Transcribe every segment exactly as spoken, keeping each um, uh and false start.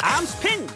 암스핀!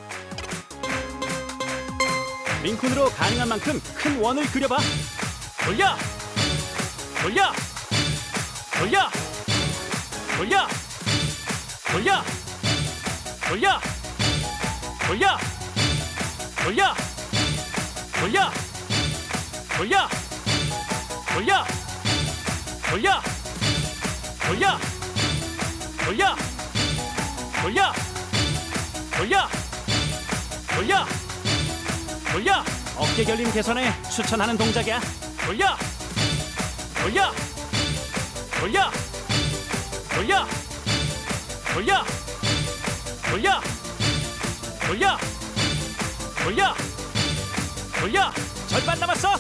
링콘으로 가능한 만큼 큰 원을 그려봐. 돌려! 돌려! 돌려! 돌려! 돌려! 돌려! 돌려! 돌려! 돌려! 돌려! 돌려! 돌려! 돌려! 돌려! 돌려! 돌려! 돌려! 돌려! 어깨 결림 개선에 추천하는 동작이야. 돌려! 돌려! 돌려! 돌려! 돌려! 돌려! 돌려! 돌려! 돌려! 절반 남았어.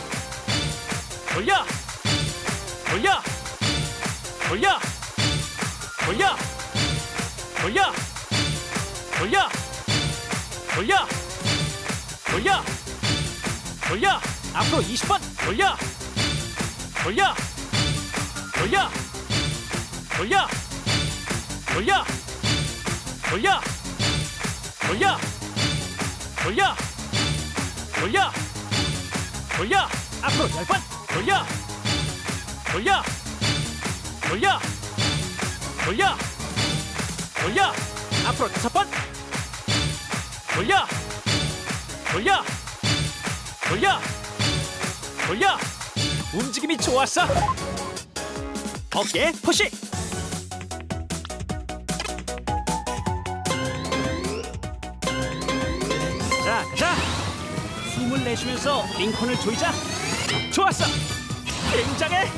돌려! 돌려! 돌려! 돌려! 돌려! 돌려! 돌려! 돌려! 돌려! 앞으로 이십 번! 돌려! 돌려! 돌려! 돌려! 돌려! 돌려! 돌려! 돌려! 돌려! 돌려! 앞으로 열 번! 돌려! 돌려! 돌려! 돌려! 돌려! 앞으로 다섯 번! 돌려! 돌려! 돌려! 돌려! 움직임이 좋았어! 어깨 푸시! 자, 가자! 숨을 내쉬면서 링콘을 조이자! 좋았어! 굉장해!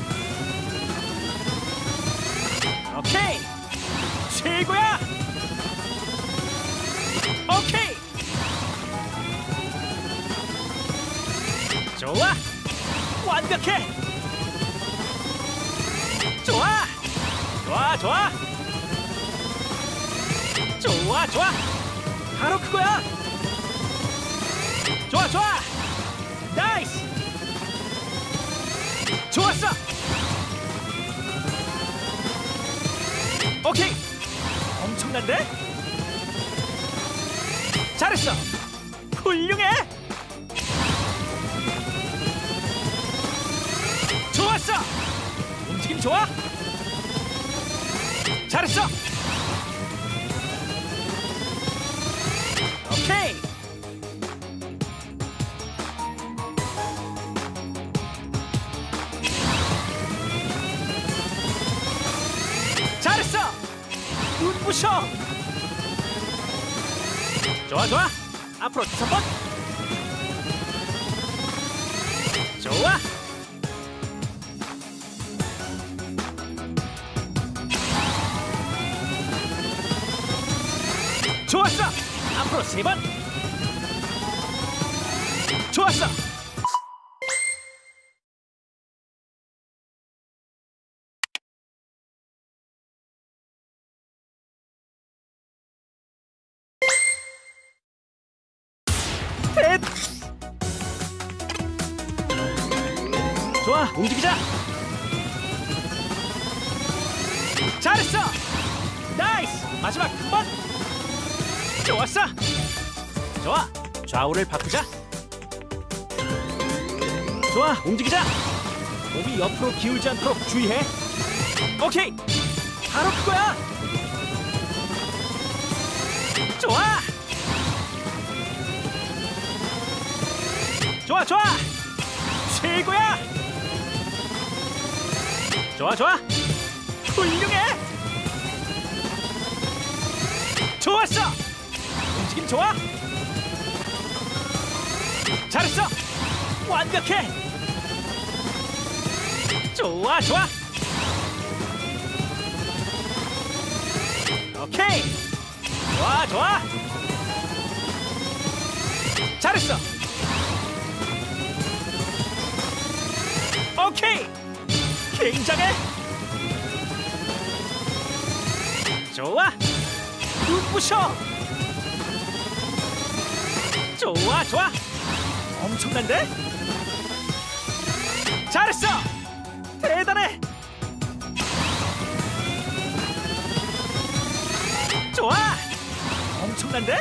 오케이! 최고야! 오케이! 좋아! 완벽해! 좋아! 좋아, 좋아! 좋아, 좋아! 바로 그거야! 좋아, 좋아! 나이스! 좋았어! 오케이! 엄청난데? 잘했어! 훌륭해! 좋았어! 움직임 좋아? 잘했어! 오케이! 잘했어! 눈부셔! 좋아, 좋아! 앞으로 다섯 번! 좋아! 좋았어! 앞으로 세 번! 좋았어! 셋! 좋아, 움직이자! 잘했어! 나이스! 마지막 한 번! 좋았어! 좋아! 좌우를 바꾸자! 좋아! 움직이자! 몸이 옆으로 기울지 않도록 주의해! 오케이! 바로 그거야! 좋아! 좋아, 좋아! 최고야! 좋아, 좋아! 훌륭해! 좋았어! 움직임 좋아? 잘했어! 완벽해! 좋아, 좋아! 오케이! 좋아, 좋아! 잘했어! 오케이! 굉장해! 좋아! 눈부셔! 좋아, 좋아! 엄청난데? 잘했어! 대단해! 좋아! 엄청 엄청난데?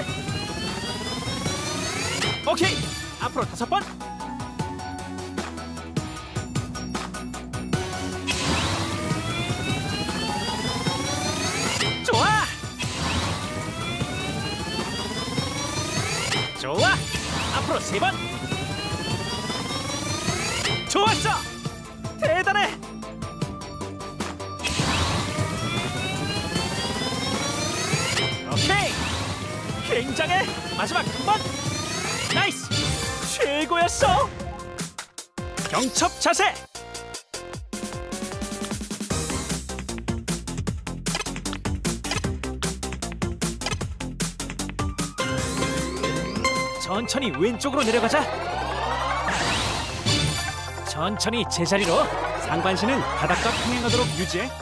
오케이, 앞으로 다섯 번. 좋아. 좋아. 앞으로 세 번. 좋았어. 대단해. 오케이. 굉장해. 마지막 한 번. 나이스. 최고였어. 경첩 자세. 천천히 왼쪽으로 내려가자. 천천히 제자리로. 상반신은 바닥과 평행하도록 유지해.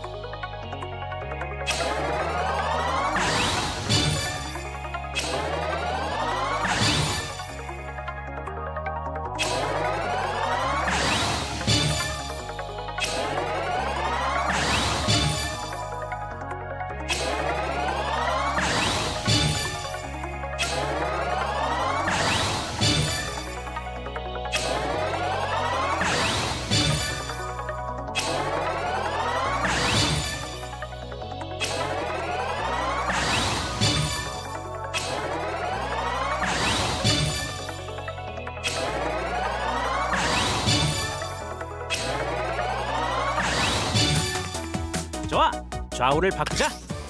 좋아, 좌우를 바꾸자.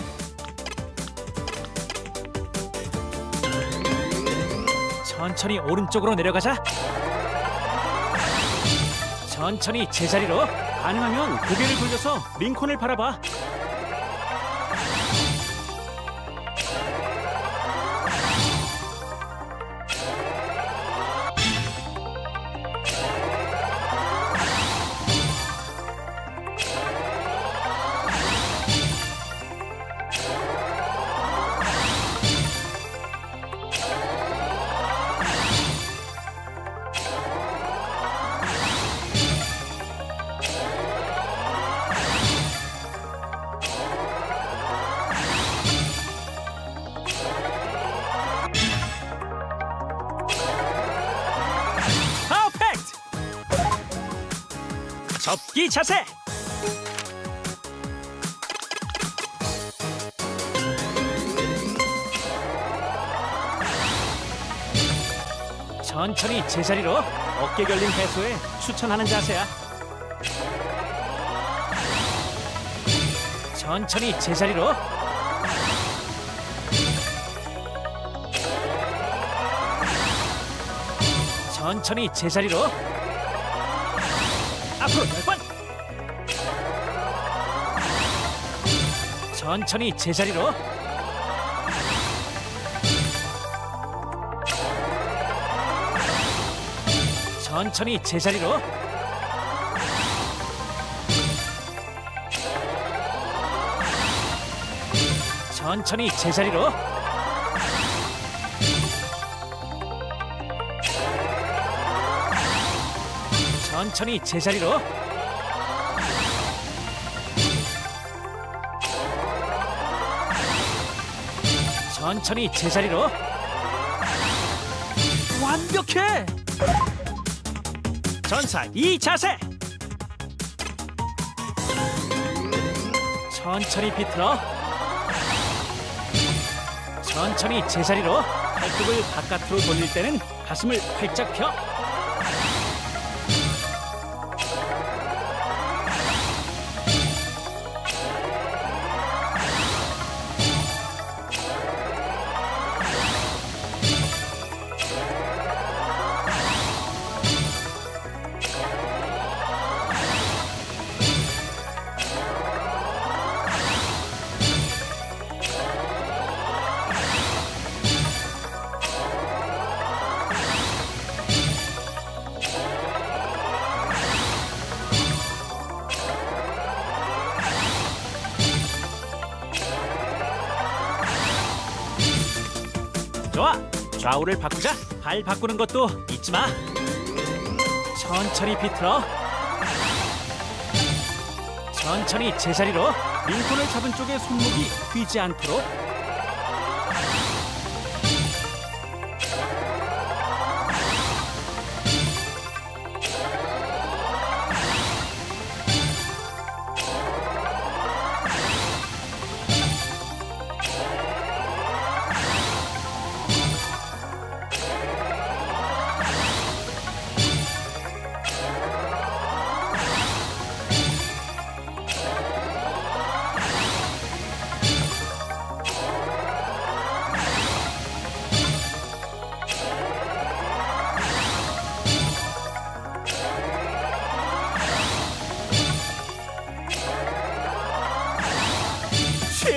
천천히 오른쪽으로 내려가자. 천천히 제자리로. 가능하면 고개를 돌려서 링컨을 바라봐. 접기 자세. 천천히 제자리로. 어깨 결림 해소에 추천하는 자세야. 천천히 제자리로. 천천히 제자리로. 앞으로 열 번. 천천히 제자리로. 천천히 제자리로. 천천히 제자리로. 천천히 제자리로. 천천히 제자리로. 완벽해. 전사 이 자세. 천천히 비틀어. 천천히 제자리로. 팔뚝을 바깥으로 돌릴 때는 가슴을 활짝 펴. 좋아, 좌우를 바꾸자. 발 바꾸는 것도 잊지 마. 천천히 비틀어. 천천히 제자리로. 링컨을 잡은 쪽에 손목이 휘지 않도록.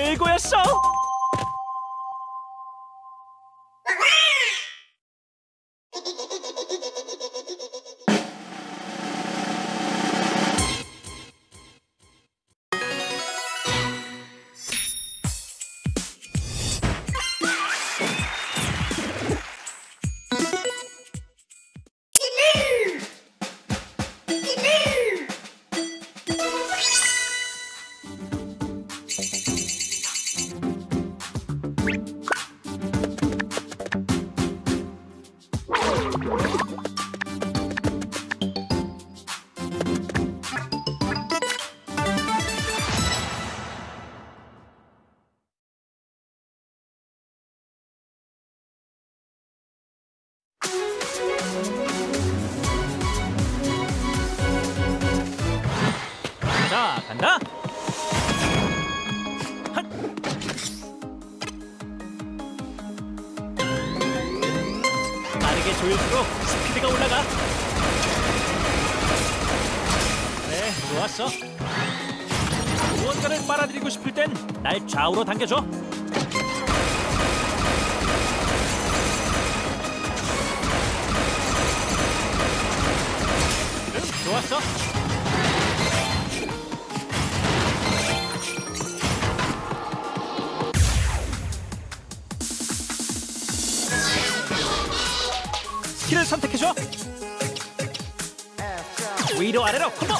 최고였어. 자, 간다. 핫. 빠르게 조일수록 스피드가 올라가. 그래, 좋았어. 무언가를 빨아들이고 싶을 땐 날 좌우로 당겨줘. 응, 좋았어. 스킬을 선택해줘. 위로 아래로 콤보.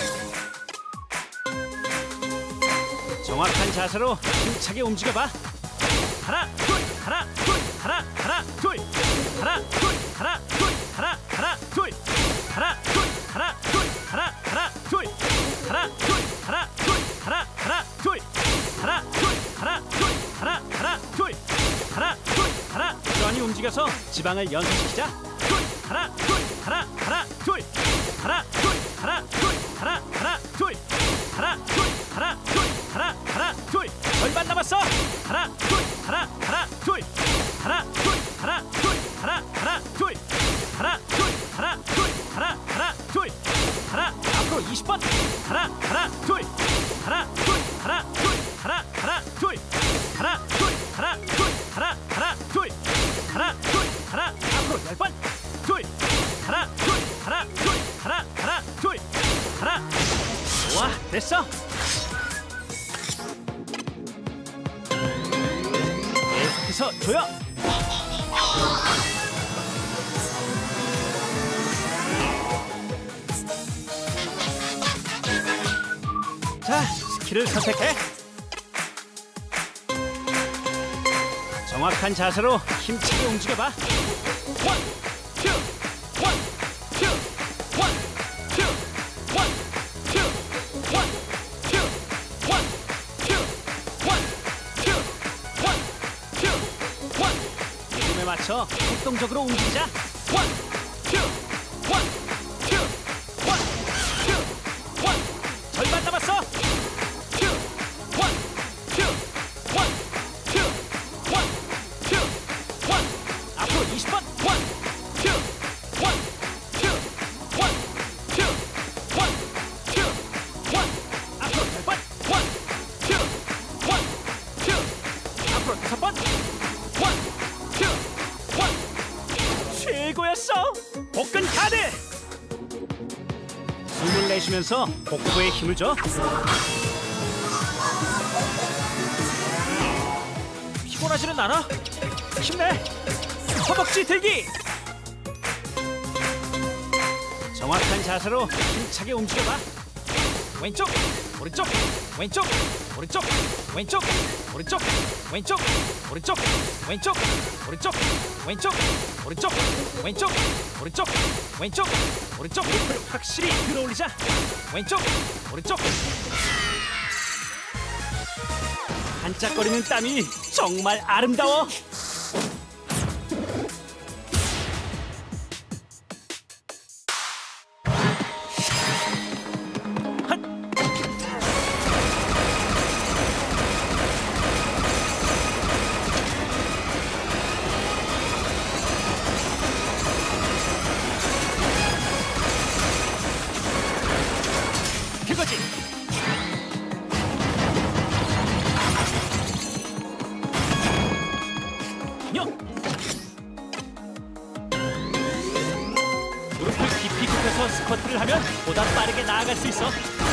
정확한 자세로 힘차게 움직여봐. 하나 둘 하나 둘 하나 하나 둘 하나 둘 하나 둘 하나 하나 둘 하나 둘 하나 둘 하나 하나 둘 하나 둘 하나 둘 하나 하나 둘 하나 둘 하나 둘 하나 하나 둘 하나 둘 하나. 부지런히 움직여서 지방을 연소시키자. 둘 하나 둘 하나 하나 둘 하나 둘 하나 둘 하나 하나 둘 하나 둘 하나 둘 하나 하나 둘. 절반 남았어. 하나 둘 하나 하나 둘 하나 둘 하나 둘 하나 하나 둘 하나 둘 하나 둘 하나 하나 둘 하나. 앞으로 이십 번. 하나 하나 둘 하나 둘 하나 둘 하나 하나 둘 하나 둘 하나 둘 하나 하나 둘 하나 둘 하나. 앞으로 열 번. 둘 하나 둘 하나 둘 하나 하나 둘 하나. 좋아, 됐어. 계속해서 조여. 자, 스킬을 선택해. 정확한 자세로 힘차게 움직여봐. 원, 투, 원, 투, 원, 투, 원, 투, 원, 투, 원, 투, 원, 투, 원, 투, 원. 리듬에 맞춰 활동적으로 움직이자. 원, 투, 원, 투, 원, 투, 원. 절반 남았어. 투, 원, 투, 원, 투, 원, 투, 원. 앞으로 이십 번. 원, 투, 원, 투, 원, 투, 원, 투, 원. 앞으로 열 번. 원, 투, 원, 투. 앞으로 다섯 번. 원, 투, 원. 최고였어. 복근 카드. 숨을 내쉬면서 복부에 힘을 줘. 피곤하지는 않아? 힘내. 허벅지 들기. 정확한 자세로 힘차게 움직여봐. 왼쪽, 오른쪽, 왼쪽, 오른쪽, 왼쪽, 오른쪽, 왼쪽, 오른쪽, 왼쪽, 오른쪽, 왼쪽, 오른쪽, 왼쪽, 오른쪽, 왼쪽, 오른쪽. 무릎을 확실히 들어올리자. 왼쪽, 오른쪽. 반짝거리는 땀이 정말 아름다워. 그거지. 보다 빠르게 나아갈 수 있어.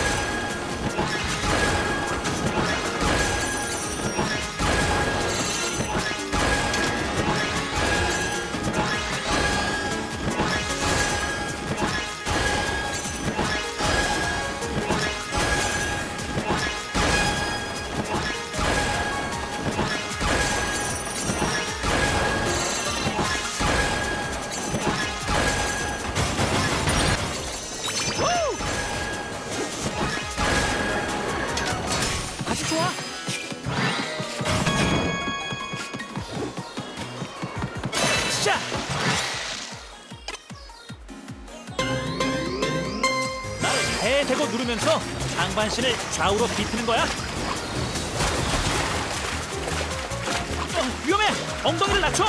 좋아. 자. 나를 배에 대고 누르면서 상반신을 좌우로 비트는 거야. 어, 위험해. 엉덩이를 낮춰.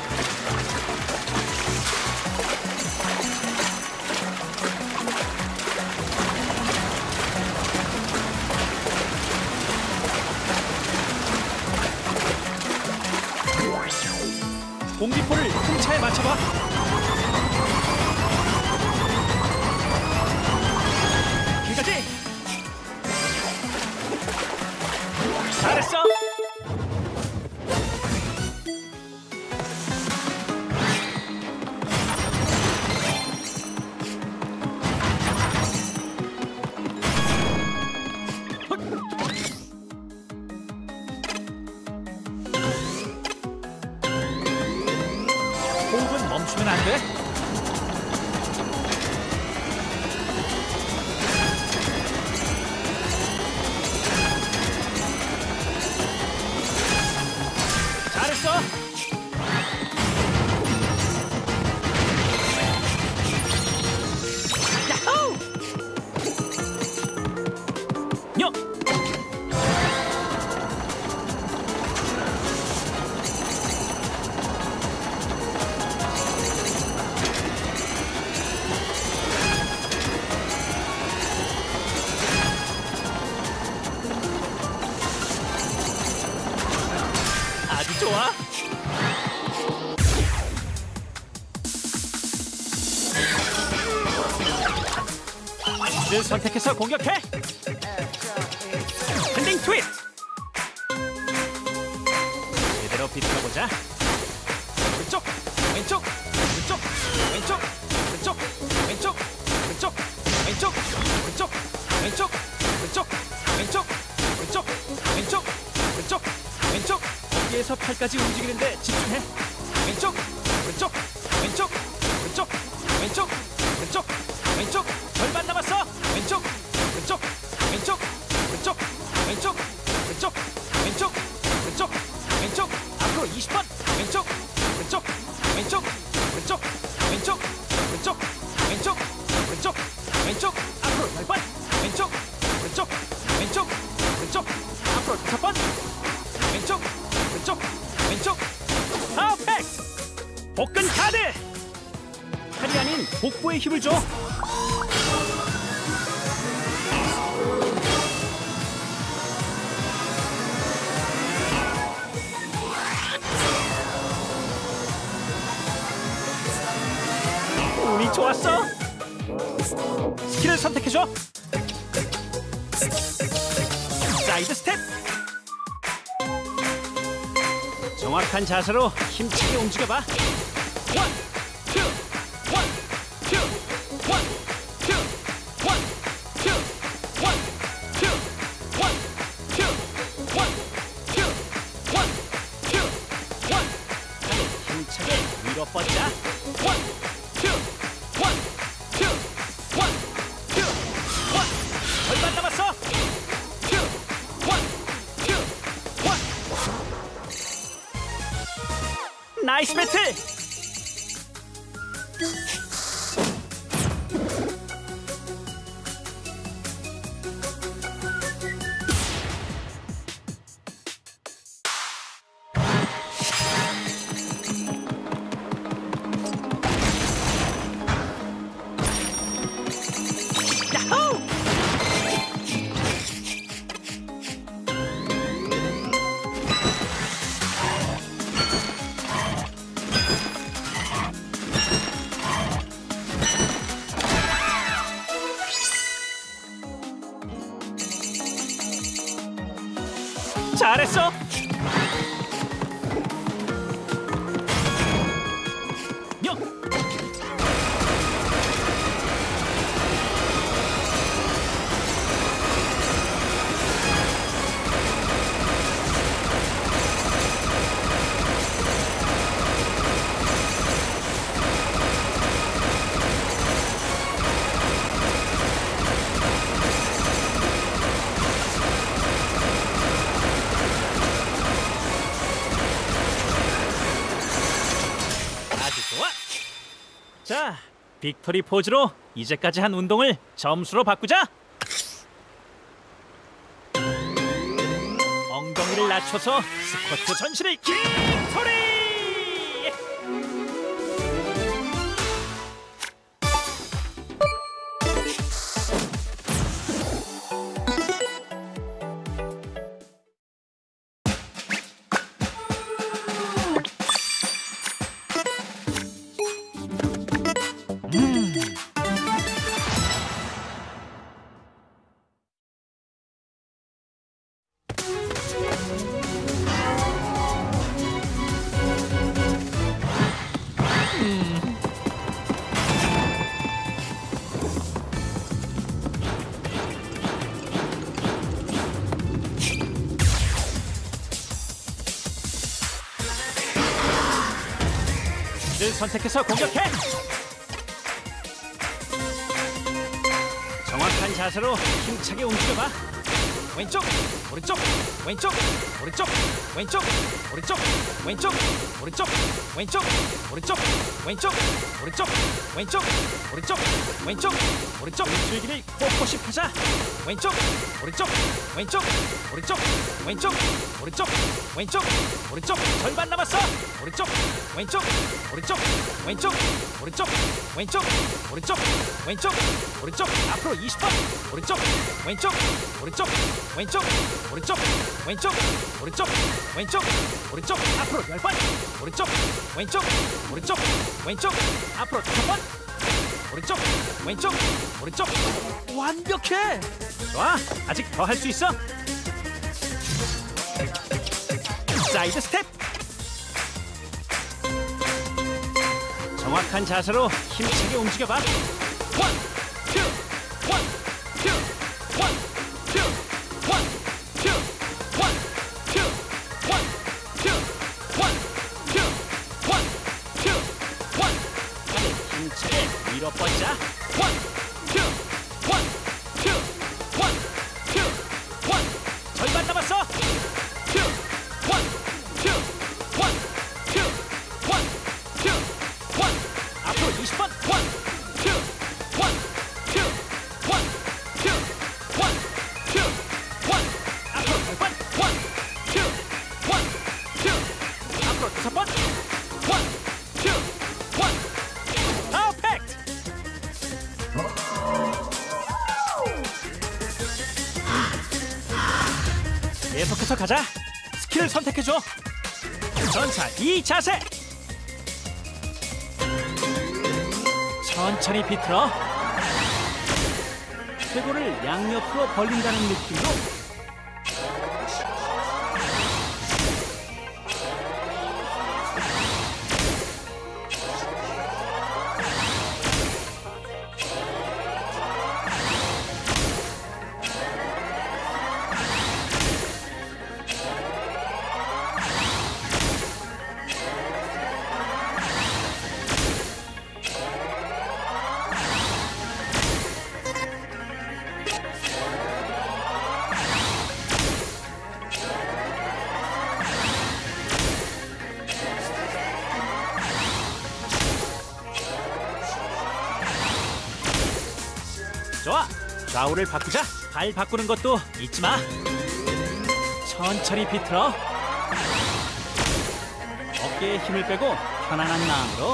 공기포를 큰 차에 맞춰봐. 길까지. 잘했어. 호흡은 멈추면 안 돼. 잘했어. 야호! 뇨! 아주 좋아. 를 선택해서 공격해. 핸딩 트윗. 제대로 비틀어보자. 왼쪽, 왼쪽, 왼쪽, 왼쪽, 왼쪽, 왼쪽, 왼쪽, 왼쪽, 왼쪽, 왼쪽, 왼쪽, 왼쪽, 왼쪽, 왼쪽, 왼쪽, 왼쪽. 어깨에서 팔까지 움직이는데 집중해. 왼쪽, 왼쪽, 왼쪽, 왼쪽, 왼쪽, 왼쪽, 왼쪽. 절반 남았어. 왼쪽, 왼쪽, 왼쪽, 왼쪽, 왼쪽, 왼쪽, 왼쪽, 왼쪽, 왼쪽. 앞으로 이십 번. 왼쪽, 왼쪽, 왼쪽, 왼쪽, 왼쪽, 왼쪽, 왼쪽, 왼쪽, 왼쪽. 앞으로 열 번. 왼쪽, 왼쪽, 왼쪽, 왼쪽. 앞으로 다섯 번. 왼쪽, 왼쪽, 왼쪽. 퍼펙트. 복근 카드. 팔이 아닌 복부에 힘을 줘. 운이 좋았어. 스킬을 선택해줘. 사이드 스텝. 정확한 자세로 힘차게 움직여봐. 원, 투, 원, 투, 원, 투, 원, 투, 원, 투, 원, 투, 원, 투, 원, 투, 원. 다리 힘차게 위로 뻗자. 원, 투, 원, 투, 원, 투, 원. 절반 남았어. 투, 원, 투, 원. 나이스 배틀. 야호! 잘했어. 요. 아주 좋아. 자, 빅토리 포즈로 이제까지 한 운동을 점수로 바꾸자. 엉덩이를 낮춰서 스쿼트 전신을 빅토리. 를 선택해서 공격해. 정확한 자세로 힘차게 움직여봐. 왼쪽, 오른쪽, 왼쪽, 오른쪽, 왼쪽, 오른쪽, 왼쪽, 오른쪽, 왼쪽, 오른쪽, 왼쪽, 오른쪽, 왼쪽, 오른쪽, 왼쪽, 오른쪽. 줄기를 꼿꼿이 펴자. 왼쪽, 오른쪽, 왼쪽, 오른쪽, 왼쪽, 오른쪽, 왼쪽, 오른쪽. 절반 남았어. 오른쪽, 왼쪽, 오른쪽, 왼쪽, 오른쪽, 왼쪽, 오른쪽, 왼쪽, 오른쪽. 앞으로 이십 번. 오른쪽, 왼쪽, 오른쪽, 왼쪽, 오른쪽, 왼쪽, 오른쪽, 왼쪽, 오른쪽. 앞으로 열 번. 오른쪽, 왼쪽, 오른쪽, 왼쪽. 앞으로 다섯 번. 오른쪽, 왼쪽, 오른쪽. 완벽해. 좋아, 아직 더 할 수 있어. 사이드 스텝. 정확한 자세로 힘차게 움직여봐. 원, 투, 원, 투, 원, 투, 원, 투, 원, 투, 원, 투, 원, 투, 원, 투, 원. 팔을 힘차게 위로 뻗자. 원, 투, 원, 투, 원, 투, 원. 절반 남았어. 투, 원, 투, 원, 투, 원, 투, 원. 앞으로 이십 번. 원, 투, 원, 투, 원, 투, 원, 투, 원. 앞으로 열 번. 원, 투, 원, 투. 앞으로 다섯 번. 원, 투, 원. 퍼펙트. 계속해서 가자. 스킬을 선택해줘. 전사 이 자세. 천천히 비틀어. 쇄골을 양옆으로 벌린다는 느낌으로. 좋아, 좌우를 바꾸자. 발 바꾸는 것도 잊지 마. 천천히 비틀어. 어깨에 힘을 빼고 편안한 마음으로.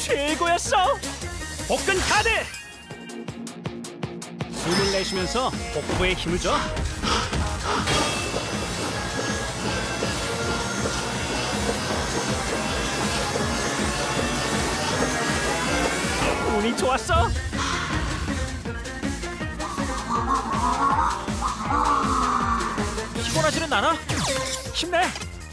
최고였어. 복근 카드. 숨을 내쉬면서 복부에 힘을 줘. 운이 좋았어. 피곤하지는 않아? 힘내.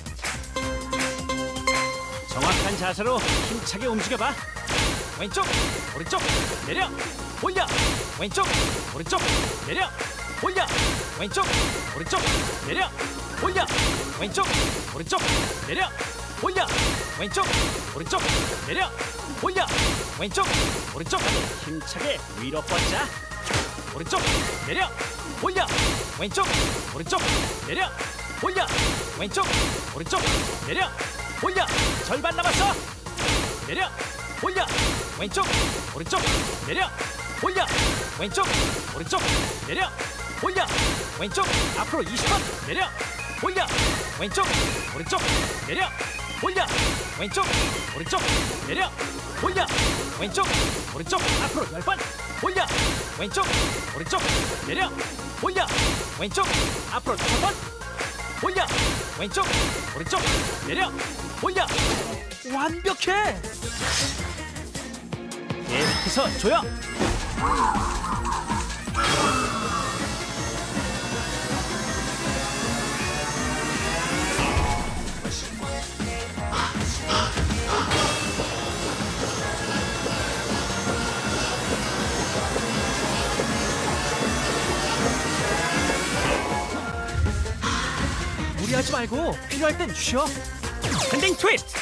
정확한 자세로 힘차게 움직여봐. 왼쪽, 오른쪽, 내려, 올려. 왼쪽, 오른쪽, 내려, 올려. 왼쪽, 오른쪽, 내려, 올려. 왼쪽, 오른쪽, 내려, 올려. 왼쪽, 오른쪽, 내려, 올려. 왼쪽, 오른쪽, 힘차게 위로 뻗자. 오른쪽, 내려, 올려. 왼쪽, 오른쪽, 내려, 올려. 왼쪽, 오른쪽, 내려, 올려. 절반 남았어. 내려, 올려. 왼쪽, 오른쪽, 내려, 올려. 왼쪽, 오른쪽, 내려, 올려. 왼쪽, 앞으로 이십 번 내려, 올려. 왼쪽, 오른쪽, 내려, 올려. 왼쪽, 오른쪽, 내려, 올려. 왼쪽, 오른쪽, 앞으로 열 번 올려. 왼쪽, 오른쪽, 내려, 올려. 왼쪽, 앞으로 다섯 번 올려. 왼쪽, 오른쪽, 내려, 올려. 완벽해. 계속해서 조여. 무리하지 말고 필요할 땐 쉬어. 스탠딩 트위스트.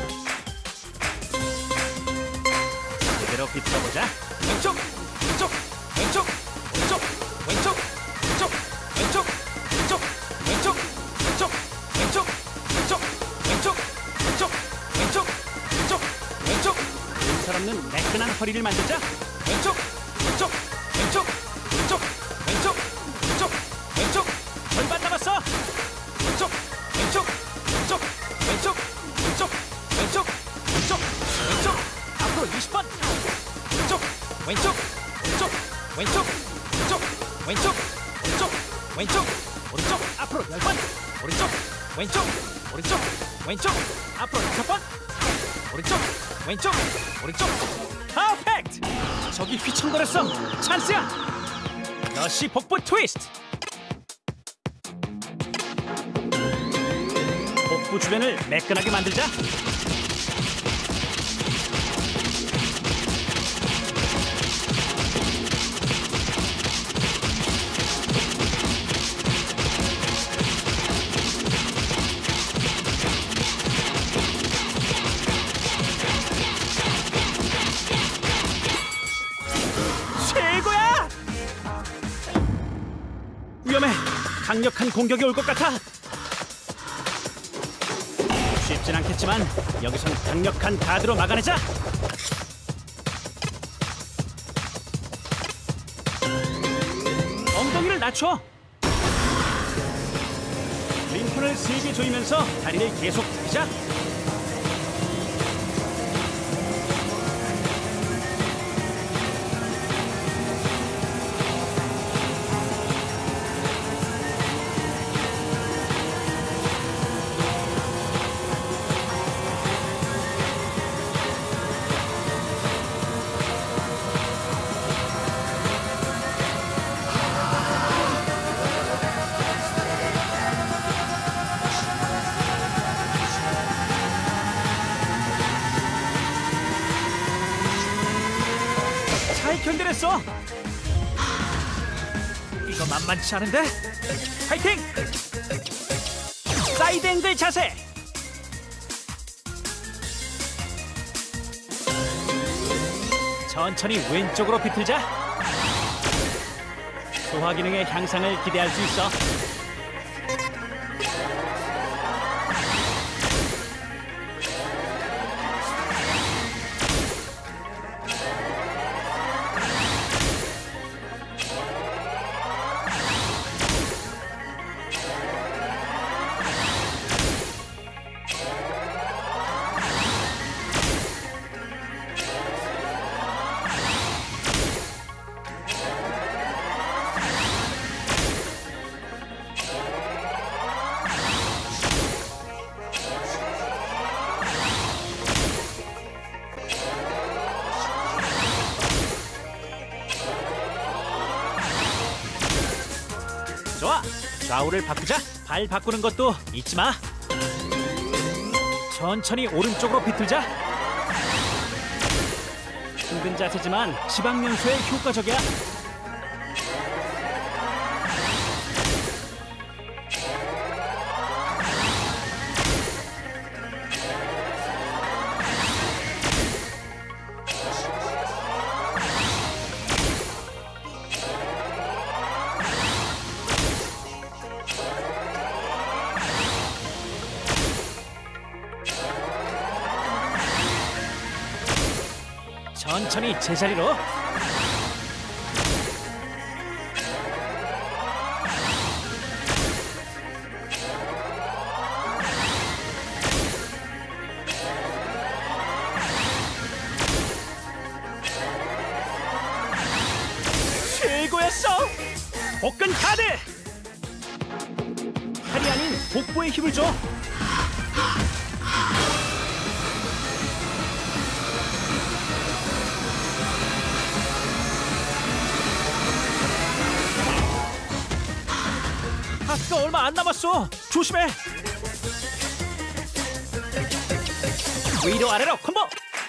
제대로 비틀어보자. 왼쪽, 왼쪽, 왼쪽, 왼쪽, 왼쪽, 왼쪽, 왼쪽, 왼쪽, 왼쪽, 왼쪽, 왼쪽, 왼쪽, 왼쪽, 왼쪽, 왼쪽, 왼쪽, 왼쪽. 근살 없는 매끈한 허리를 만들자. 왼쪽, 왼쪽, 왼쪽, 왼쪽, 왼쪽, 왼쪽, 왼쪽. 절반 남았어. 왼쪽, 왼쪽, 왼쪽, 왼쪽, 왼쪽, 왼쪽, 왼쪽, 왼쪽. 앞으로 이십 번. 왼쪽, 왼쪽, 왼쪽, 왼쪽, 왼쪽, 왼쪽, 왼쪽, 왼쪽, 오른쪽, 앞으로 열 번. 오른쪽, 왼쪽, 오른쪽, 왼쪽, 앞으로 다섯 번. 오른쪽, 왼쪽, 오른쪽. 퍼펙트. 저기 휘청거렸어. 찬스야. 러쉬 복부 트위스트. 복부 주변을 매끈하게 만들자. 최고야! 위험해. 강력한 공격이 올 것 같아. 쉽진 않겠지만 여기선 강력한 가드로 막아내자. 엉덩이를 낮춰. 림프를 세게 조이면서 다리를 계속 들이자. 잘 견뎌냈어. 이거 만만치 않은데? 파이팅! 사이드 앵글 자세. 천천히 왼쪽으로 비틀자. 소화 기능의 향상을 기대할 수 있어. 좌우를 바꾸자. 발 바꾸는 것도 잊지 마. 천천히 오른쪽으로 비틀자. 힘든 자세지만 지방 연소에 효과적이야. 천천히 제자리로. 최고였어. 복근 카드. 팔이 아닌 복부에 힘을 줘. 가스가 얼마 안 남았어. 조심해. 위로 아래로 콤보.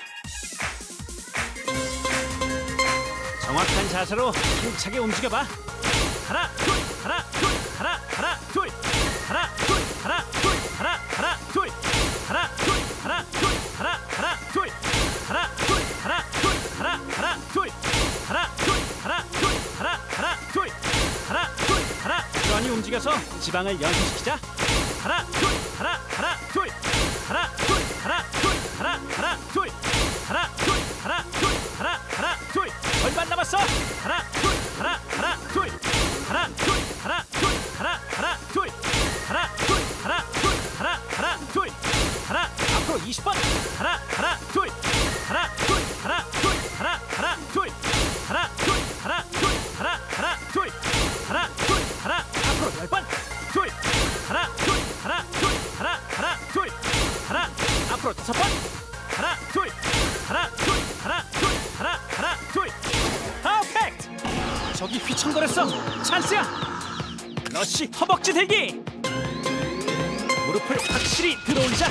정확한 자세로 힘차게 움직여봐. 하나 둘 하나 둘 하나 하나 둘 하나 둘 하나 둘 하나 하나 둘 하나 둘 하나 둘 하나 하나 둘 하나 둘 하나 둘 하나 하나 둘 하나 둘 하나 둘 하나 하나 둘 하나 둘 하나. 부지런히 움직여서 지방을 연소시키자. 하나 둘 하나 하나 둘 하나 둘 하나 둘 하나 하나 둘 하나 둘 하나 둘 하나 하나 둘. 절반 남았어. 하나 둘 하나 하나 둘 하나 둘 하나 둘 하나 하나 둘 하나 둘 하나 둘 하나 하나 둘 하나. 앞으로 이십 번. 하나 하나 둘 하나 둘 하나 둘 하나 하나 둘 하나 둘 하나 둘 하나 하나 둘 하나 둘 하나. 앞으로 열 번. 둘 하나 둘 하나 둘 하나 하나 둘 하나. 앞으로 다섯 번. 하나 둘 하나 둘 하나 둘 하나 하나 둘. 퍼펙트. 저기 휘청거렸어. 찬스야. 러쉬 허벅지 들기. 무릎을 확실히 들어올리자.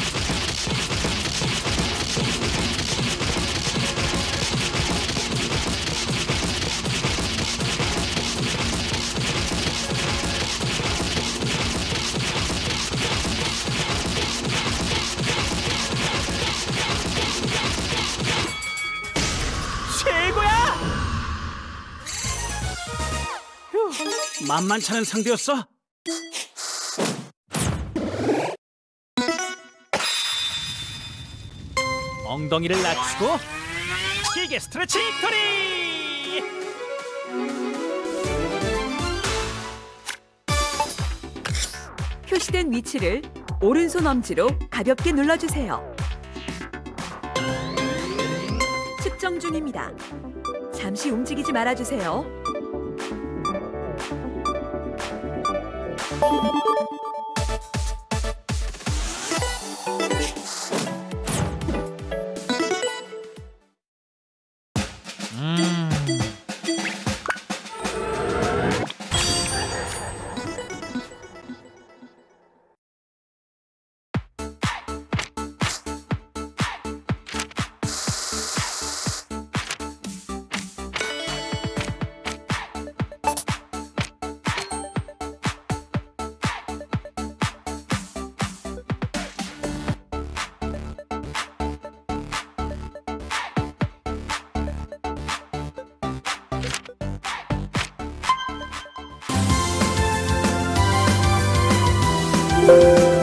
최고야. 휴, 만만찮은 상대였어. 엉덩이를 낮추고 길게 스트레칭 토리. 표시된 위치를 오른손 엄지로 가볍게 눌러주세요. 측정 중입니다. 잠시 움직이지 말아주세요. you